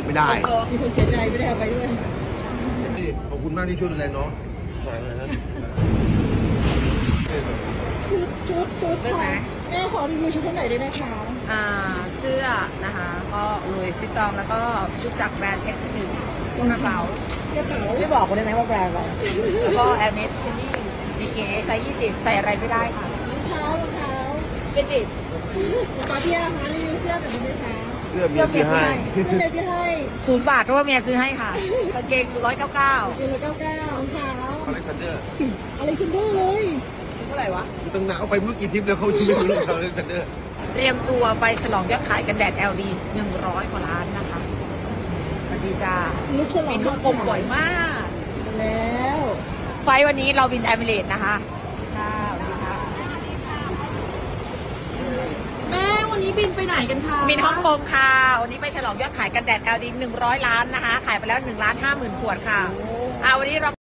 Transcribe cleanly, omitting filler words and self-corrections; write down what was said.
ไม่ได้มีคนเสียใจไม่ได้เอาไปด้วยขอบคุณมากที่ช่วยดูแลน้องชุดค่ะแม่ขอรีวิวชุดเท่าไหร่ได้ไหมคะเสื้อนะคะก็ลุยฟิตตองแล้วก็ชุดจากแบรนด์ XB กระเป๋าไม่บอกเลยนะว่าแบรนด์อะไรแล้วก็แอร์เมสเทนนี่ดีเก๋ไซส์20ใส่อะไรไม่ได้ค่ะรองเท้าเป็นเด็กป้าพี่อาคะรีวิวเสื้อแบบนี้ไหมคะเสื้อเมียซื้อให้เสื้อเมียซื้อให้ 0 บาทเพราะว่าเมียซื้อให้ค่ะกางเกง199 รองเท้าอเล็กซานเดอร์เลยเท่าไหร่วะตั้งหนาวไปเมื่อกี่ทริปแล้วเขาชิมไม่รู้อเล็กซานเดอร์เตรียมตัวไปฉลองยอดขายกันแดด LD 100 กว่าล้านนะคะสวัสดีจ้าบินฮ่องกงบ่อยมากแล้วไฟวันนี้เราบินแอมิเรตนะคะค่ะสวัสดีค่ะแม่วันนี้บินไปไหนกันคะบินฮ่องกงค่ะวันนี้ไปฉลองยอดขายกันแดด LD 100 ล้านนะคะขายไปแล้ว1,50,000 ขวดค่ะวันนี้เรา